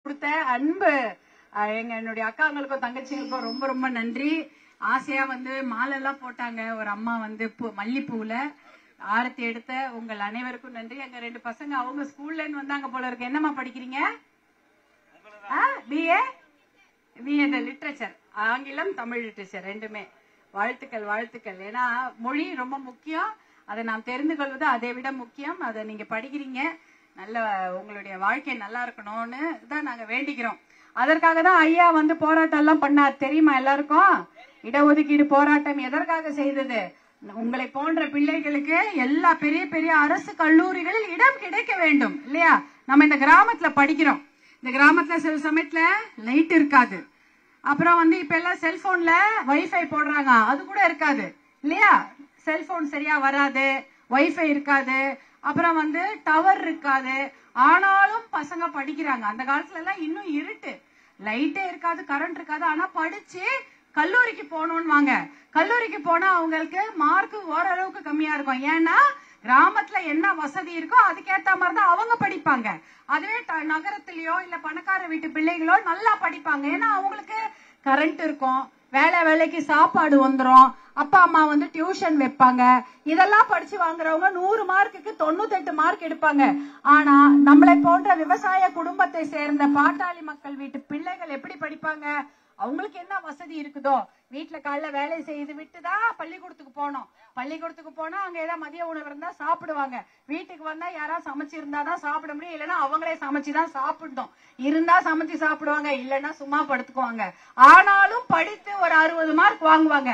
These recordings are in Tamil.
கொடுத்த அன்பு என்னுடைய அக்காங்களுக்கும் தங்கச்சிங்களுக்கும் ரொம்ப ரொம்ப நன்றி. ஆசையா மாலை எல்லாம் போட்டாங்க. ஒரு அம்மா மல்லிப்பூல ஆரத்தி எடுத்த உங்கள் அனைவருக்கும் நன்றி. எங்க 2 பசங்க அவங்க ஸ்கூல்ல இருந்து வந்தாங்க போல இருக்கு. என்னம்மா படிக்கிறீங்க? பிஏ லிட்ரேச்சர், ஆங்கிலம் தமிழ் லிட்ரேச்சர் ரெண்டுமே. வாழ்த்துக்கள் வாழ்த்துக்கள். ஏன்னா மொழி ரொம்ப முக்கியம். அதை நாம் தெரிந்து கொள்வது அதை விட முக்கியம். அதை நீங்க படிக்கிறீங்க. நல்ல உங்களுடைய வாழ்க்கை நல்லா இருக்கணும்னு தான் நாங்க வேண்டிக்கிறோம். அதற்காக தான் ஐயா போராட்டம் எல்லாம் பண்ணார் தெரியுமா எல்லாருக்கும்? இடஒதுக்கீடு போராட்டம் எதற்காக செய்தது? உங்களை போன்ற பிள்ளைகளுக்கு எல்லா பெரிய பெரிய அரசு கல்லூரிகளில் இடம் கிடைக்க வேண்டும் இல்லையா? நம்ம இந்த கிராமத்துல படிக்கிறோம். இந்த கிராமத்துல சில சமயத்துல லைட் இருக்காது. அப்புறம் இப்ப எல்லாம் செல்போன்ல வைஃபை போடுறாங்க, அது கூட இருக்காது இல்லையா? செல்போன் சரியா வராது, வைஃபை இருக்காது, அப்புறம் டவர் இருக்காது. ஆனாலும் பசங்க படிக்கிறாங்க. அந்த காலத்துல எல்லாம் இன்னும் இருட்டு, லைட்டே இருக்காது, கரண்ட் இருக்காது. ஆனா படிச்சு கல்லூரிக்கு போகணும்னு வாங்க. கல்லூரிக்கு போனா அவங்களுக்கு மார்க் ஓரளவுக்கு கம்மியா இருக்கும். ஏன்னா கிராமத்துல என்ன வசதி இருக்கோ அதுக்கேத்த மாதிரிதான் அவங்க படிப்பாங்க. அதுவே நகரத்திலயோ இல்ல பணக்கார வீட்டு பிள்ளைகளோ நல்லா படிப்பாங்க. ஏன்னா அவங்களுக்கு கரண்ட் இருக்கும், வேலைக்கு சாப்பாடு வந்துரும், அப்பா அம்மா டியூஷன் வைப்பாங்க. இதெல்லாம் படிச்சு வாங்குறவங்க 100 மார்க்குக்கு 98 மார்க் எடுப்பாங்க. ஆனா நம்மளை போன்ற விவசாய குடும்பத்தை சேர்ந்த பாட்டாளி மக்கள் வீட்டு பிள்ளைகள் எப்படி படிப்பாங்க? அவங்களுக்கு என்ன வசதி இருக்குதோ, வீட்டுல காலைல வேலை செய்து விட்டுதான் பள்ளிக்கூடத்துக்கு போனோம். பள்ளிக்கூடத்துக்கு போனா அங்க ஏதாவது மதிய உணவு இருந்தா சாப்பிடுவாங்க. வீட்டுக்கு வந்தா யாராவது சமைச்சிருந்தாதான் சாப்பிட முடியும், இல்லைன்னா அவங்களே சமைச்சுதான் சாப்பிடணும். இருந்தா சமைச்சு சாப்பிடுவாங்க, இல்லைன்னா சும்மா படுத்துக்குவாங்க. ஆனாலும் படித்து ஒரு 60 மார்க் வாங்குவாங்க.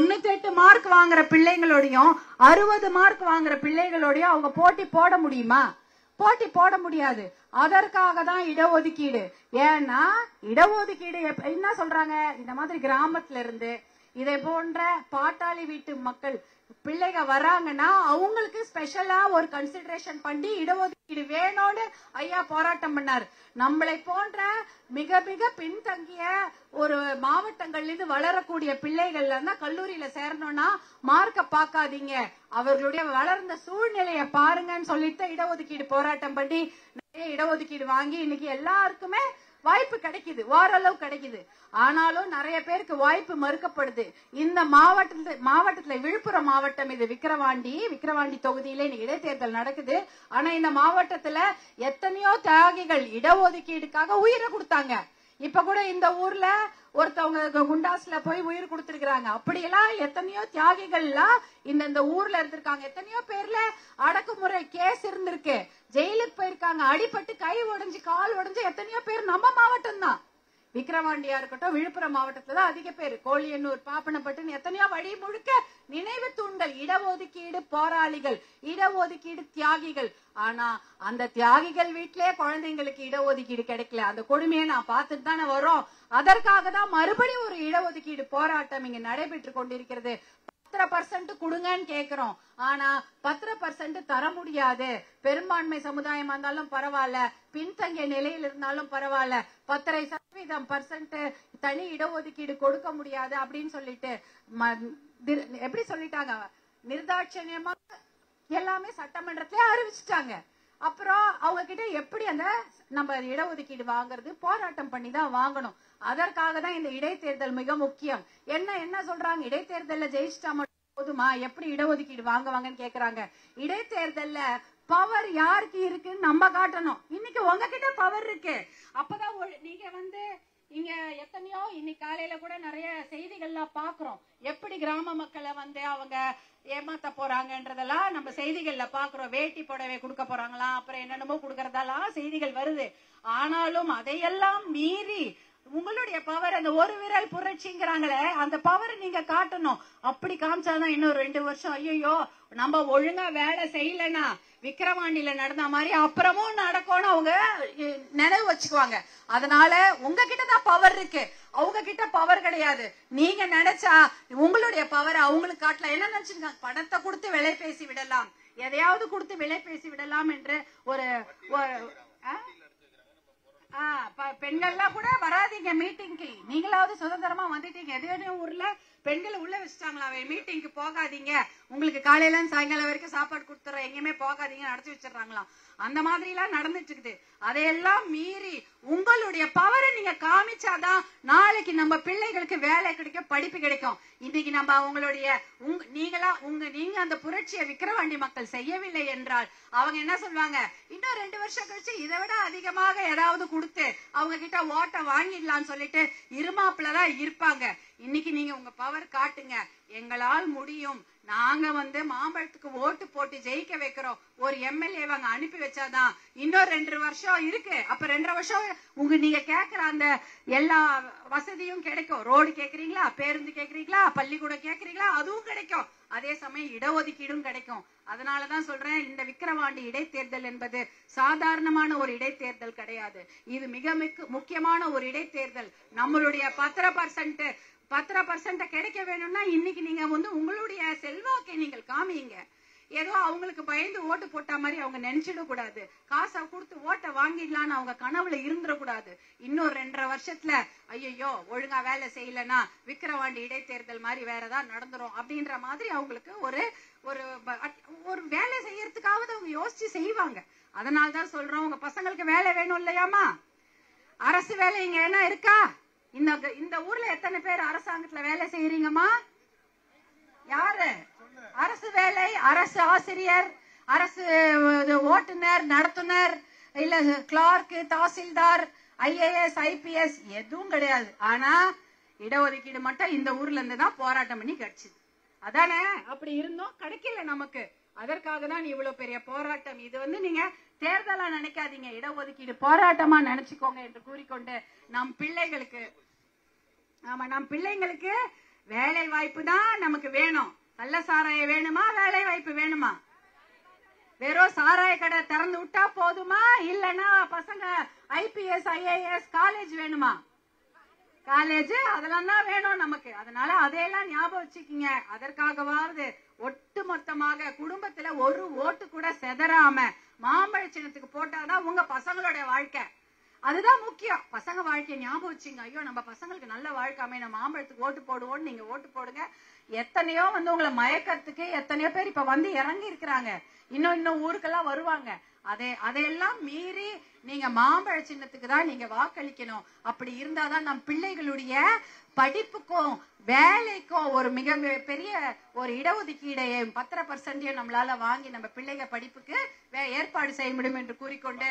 98 மார்க் வாங்குற பிள்ளைங்களோடையும் 60 மார்க் வாங்குற பிள்ளைகளோடையும் அவங்க போட்டி போட முடியுமா? போட்டி போட முடியாது. அதற்காக தான் இடஒதுக்கீடு. ஏன்னா இடஒதுக்கீடு என்ன சொல்றாங்க, இந்த மாதிரி கிராமத்துல இருந்து இதை போன்ற பாட்டாளி வீட்டு மக்கள் பிள்ளைங்க வராங்கன்னா அவங்களுக்கு ஸ்பெஷலா ஒரு கன்சிடரேஷன் பண்ணி இடஒதுக்கீடு வேணும்னு ஐயா போராட்டம் பண்ணார். நம்மளை போன்ற மிக மிக பின்தங்கிய ஒரு மாவட்டங்கள்ல இருந்து வளரக்கூடிய பிள்ளைகள் கல்லூரியில சேரணும்னா மார்க்க பாக்காதீங்க, அவர்களுடைய வளர்ந்த சூழ்நிலைய பாருங்கன்னு சொல்லிட்டு இடஒதுக்கீடு போராட்டம் பண்ணி நிறைய இடஒதுக்கீடு வாங்கி இன்னைக்கு எல்லாருக்குமே வாய்ப்பு கிடைக்குது, ஓரளவு கிடைக்குது. ஆனாலும் நிறைய பேருக்கு வாய்ப்பு மறுக்கப்படுது. இந்த மாவட்டத்துல விழுப்புரம் மாவட்டம், இது விக்கிரவாண்டி தொகுதியில இன்னைக்கு இடைத்தேர்தல் நடக்குது. ஆனா இந்த மாவட்டத்துல எத்தனையோ தியாகிகள் இடஒதுக்கீடுக்காக உயிரை கொடுத்தாங்க. இப்ப கூட இந்த ஊர்ல ஒருத்தவங்க குண்டாஸ்ல போய் உயிர் கொடுத்திருக்கிறாங்க. அப்படியெல்லாம் எத்தனையோ தியாகிகள்லாம் இந்த ஊர்ல இருந்திருக்காங்க. எத்தனையோ பேர்ல அடக்குமுறை கேஸ் இருந்திருக்கு, ஜெயிலுக்கு போயிருக்காங்க, அடிபட்டு கை உடைஞ்சு கால் உடைஞ்சு எத்தனையோ பேர் நம்ம மாவட்டம் தான். விக்கிரவாண்டியா இருக்கட்டும், விழுப்புரம் மாவட்டத்துல தான் அதிக பேர். கோழியனூர், பாப்பனப்பட்டு எத்தனையோ வழி முழுக்க நினைவு தூண்டல் இடஒதுக்கீடு போராளிகள், இடஒதுக்கீடு தியாகிகள். ஆனா அந்த தியாகிகள் வீட்டிலே குழந்தைங்களுக்கு இடஒதுக்கீடு கிடைக்கல. அந்த கொடுமையை நான் பார்த்துட்டு தானே வரோம். அதற்காக தான் மறுபடியும் ஒரு இடஒதுக்கீடு போராட்டம் இங்க நடைபெற்று கொண்டிருக்கிறது. 10% கொடுங்கன்னு கேக்குறோம். ஆனா 10% தர முடியாது. பெரும்பான்மை சமுதாயமா இருந்தாலும் பரவாயில்ல, பின்தங்கிய நிலையில் இருந்தாலும் பரவாயில்ல, 10% தனி இடஒதுக்கீடு கொடுக்க முடியாது அப்படின்னு சொல்லிட்டு எப்படி சொல்லிட்டாங்க, நிர்தாட்சண்யமா எல்லாமே சட்டமன்றத்திலே அறிவிச்சுட்டாங்க. அப்புறம் அவங்க கிட்ட எப்படி நம்ம இடஒதுக்கீடு வாங்குறது? போராட்டம் பண்ணி தான் வாங்கணும். அதற்காக தான் இந்த இடைத்தேர்தல் மிக முக்கியம். என்ன சொல்றாங்க, இடைத்தேர்தல்ல ஜெயிச்சிட்டா மட்டும் போதுமா, எப்படி இடஒதுக்கீடு வாங்குவாங்கன்னு கேக்குறாங்க. இடைத்தேர்தல்ல பவர் யாருக்கு இருக்குன்னு நம்ம காட்டணும். இன்னைக்கு உங்ககிட்ட பவர் இருக்கு. அப்பதான் நீங்க இங்க எத்தனையோ இன்னைக்கு காலையில கூட நிறைய செய்திகள்லாம் பாக்குறோம். எப்படி கிராம மக்களை அவங்க ஏமாத்த போறாங்கன்றதெல்லாம் நம்ம செய்திகள்ல பாக்குறோம். வேட்டி புடவை கொடுக்க போறாங்களா, அப்புறம் என்னென்னமோ கொடுக்கறதெல்லாம் செய்திகள் வருது. ஆனாலும் அதையெல்லாம் மீறி உங்களுடைய பவர், அந்த ஒரு விரல் புரட்சிங்கிறாங்களே, அந்த பவர் நீங்க காட்டணும். அப்படி காமிச்சாதான் இன்னும் 2 வருஷம் ஐயோ நம்ம ஒழுங்கா வேலை செய்யலன்னா விக்கிரவாண்டியில நடந்த மாதிரி அப்புறமும் நடக்கும்னு அவங்க நினைவு வச்சுக்குவாங்க. அதனால உங்ககிட்ட தான் பவர் இருக்கு, அவங்க கிட்ட பவர் கிடையாது. நீங்க நினைச்சா உங்களுடைய பவர் அவங்களுக்கு காட்டலாம். என்ன நினைச்சிருக்காங்க, பணத்தை கொடுத்து விலை பேசி விடலாம், எதையாவது கொடுத்து விலை பேசி விடலாம் என்று ஒரு பெண்கள்லாம் கூட வராதீங்க மீட்டிங்க்கு, நீங்களாவது சுதந்திரமா வந்துட்டீங்க. எதோ ஊர்ல பெண்களை உள்ள வச்சுட்டாங்களா, மீட்டிங்க்கு போகாதீங்க, உங்களுக்கு காலையில சாயங்காலம் வரைக்கும் சாப்பாடு கொடுத்துறோம், எங்கேயுமே போகாதீங்க அடைச்சு வச்சிடறாங்களாம். அந்த மாதிரி எல்லாம் நடந்துட்டு இருக்குது. அதையெல்லாம் மீறி உங்களுடைய பவரை நீங்க காமிச்சாதான் நாளைக்கு நம்ம பிள்ளைகளுக்கு வேலை கிடைக்கும், படிப்பு கிடைக்கும். இன்னைக்கு நம்ம அவங்களுடைய நீங்க அந்த புரட்சியை விக்கிரவாண்டி மக்கள் செய்யவில்லை என்றால் அவங்க என்ன சொல்லுவாங்க, இன்னும் 2 வருஷம் கழிச்சு இதை விட அதிகமாக ஏதாவது கொடுத்து அவங்க கிட்ட ஓட்ட வாங்கிடலாம்னு சொல்லிட்டு இருமாப்புலதான் இருப்பாங்க. இன்னைக்கு நீங்க உங்க பவர் காட்டுங்க, எங்களால் முடியும், நாங்க மாம்பழத்துக்கு ஓட்டு போட்டு ஜெயிக்க வைக்கிறோம், ஒரு எம்எல்ஏ அங்க அனுப்பி வச்சாதான் இன்னும் 2 வருஷம் இருக்கு. அப்ப 2 வருஷம் நீங்க கேக்குற அந்த எல்லா வசதியும் கிடைக்கும். ரோடு கேக்குறீங்களா, பேருந்து கேக்குறீங்களா, பள்ளிக்கூடம் கேக்குறீங்களா, அதுவும் கிடைக்கும். அதே சமயம் இடஒதுக்கீடும் கிடைக்கும். அதனாலதான் சொல்றேன், இந்த விக்கிரவாண்டி இடைத்தேர்தல் என்பது சாதாரணமான ஒரு இடைத்தேர்தல் கிடையாது. இது மிக முக்கியமான ஒரு இடைத்தேர்தல். நம்மளுடைய 10% கிடைக்க வேணும்னா இன்னைக்கு நீங்க உங்களுடைய செல்வாக்கை நீங்கள் காமிங்க. ஏதோ அவங்களுக்கு பயந்து ஓட்டு போட்ட மாதிரி அவங்க நினைச்சிட கூடாது. காசை கொடுத்து ஓட்டை வாங்கிடலான்னு அவங்க கனவுல இருந்துடக்கூடாது. இன்னும் 2.5 வருஷத்துல ஐயோ ஒழுங்கா வேலை செய்யலன்னா விக்கிரவாண்டி இடைத்தேர்தல் மாதிரி வேற ஏதாவது நடந்துரும் அப்படின்ற மாதிரி அவங்களுக்கு ஒரு வேலை செய்யறதுக்காவது அவங்க யோசிச்சு செய்வாங்க. அதனால்தான் சொல்றோம், உங்க பசங்களுக்கு வேலை வேணும் இல்லையாமா? அரசு வேலை இங்க என்ன இருக்கா? இந்த ஊர்ல எத்தனை பேர் அரசாங்கத்துல வேலை செய்யறீங்கம்மா? யாரு? அரசு வேலை, அரசு ஆசிரியர், அரசு ஓட்டுநர், நடத்துனர், இல்ல கிளார்க், தாசில்தார், ஐஏஎஸ், ஐபிஎஸ் எதுவும் கிடையாது. ஆனா இடஒதுக்கீடு மட்டும் இந்த ஊர்ல இருந்து தான் போராட்டம் பண்ணி கிடைச்சது. அதானே? அப்படி இருந்தோம், கிடைக்கல நமக்கு. அதற்காக தான் இவ்வளவு பெரிய போராட்டம். இது நீங்க தேர்தலா நினைக்காதீங்க, இடஒதுக்கீடு போராட்டமா நினைச்சுக்கோங்க என்று கூறிக்கொண்டு நம் பிள்ளைங்களுக்கு வேலை வாய்ப்பு தான் நமக்கு வேணும். கள்ள சாராயம் வேணுமா, வேலை வாய்ப்பு வேணுமா? வெறும் சாராய கடை திறந்து விட்டா போதுமா, இல்லன்னா பசங்க ஐபிஎஸ், ஐஏஎஸ், காலேஜ் வேணுமா? காலேஜ் அதெல்லாம் தான் வேணும் நமக்கு. அதனால அதையெல்லாம் ஞாபகம் வச்சுக்கீங்க. அதற்காகவாவது ஒட்டுமொத்தமாக குடும்பத்துல ஒரு ஓட்டு கூட செதறாம மாம்பழ சின்னத்துக்கு போட்டாதான் உங்க பசங்களோட வாழ்க்கை. அதுதான் முக்கியம். பசங்க வாழ்க்கையை ஞாபகம் வச்சுங்க. ஐயோ நம்ம பசங்களுக்கு நல்ல வாழ்க்கை அமைய மாம்பழத்துக்கு ஓட்டு போடுவோம். நீங்க ஓட்டு போடுங்க. எத்தனையோ உங்களை மயக்கத்துக்கு எத்தனையோ பேர் இப்ப இறங்கி இருக்கிறாங்க. இன்னும் ஊருக்கெல்லாம் வருவாங்க. அதையெல்லாம் மீறி நீங்க மாம்பழ சின்னத்துக்கு தான் நீங்க வாக்களிக்கணும். அப்படி இருந்தாதான் நம் பிள்ளைகளுடைய படிப்புக்கும் வேலைக்கும் ஒரு மிக பெரிய ஒரு இடஒதுக்கீடையும் 10% நம்மளால வாங்கி நம்ம பிள்ளைங்க படிப்புக்கு ஏற்பாடு செய்ய முடியும் என்று கூறிக்கொண்டு,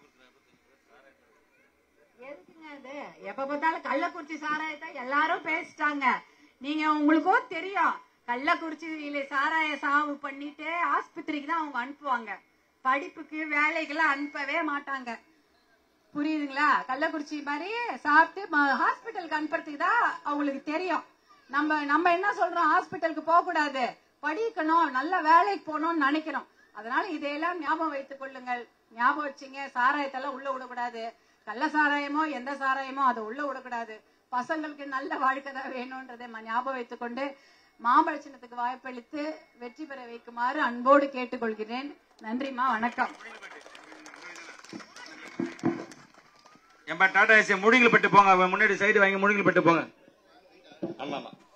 எதுக்குங்க அது எப்ப பார்த்தாலும் கள்ளக்குறிச்சி சாராயத்தை எல்லாரும் பேசிட்டாங்க. நீங்க உங்களுக்கும் தெரியும், கள்ளக்குறிச்சியில சாராய சாவு பண்ணிட்டு ஆஸ்பத்திரிக்கு தான் அவங்க அனுப்புவாங்க. படிப்புக்கு வேலைக்கெல்லாம் அனுப்பவே மாட்டாங்க. புரியுதுங்களா? கள்ளக்குறிச்சி மாதிரி சாப்பிட்டு ஹாஸ்பிட்டலுக்கு அனுப்புறதுக்கு தான் அவங்களுக்கு தெரியும். நம்ம என்ன சொல்றோம், ஹாஸ்பிட்டலுக்கு போக கூடாது, படிக்கணும், நல்ல வேலைக்கு போகணும்னு நினைக்கிறோம். அதனால இதையெல்லாம் ஞாபகம் வைத்துக் கொள்ளுங்கள். ஞாபகம் வச்சுங்க, சாராயத்தெல்லாம் உள்ள விடக்கூடாது. கள்ள சாராயமோ எந்த சாராயமோ அதை உள்ள விடக்கூடாது. பசங்களுக்கு நல்ல வாழ்க்கை தான் வேணும்ன்றதை ஞாபகம் வைத்துக் கொண்டு மாம்பழ சின்னத்துக்கு வாய்ப்பளித்து வெற்றி பெற வைக்குமாறு அன்போடு கேட்டுக்கொள்கிறேன். நன்றிமா, வணக்கம். டாடா ஏசி முடிகள் பட்டு போங்க, முன்னாடி சைடு வாங்கி முடிகள் பட்டு போங்க. ஆமா ஆமா.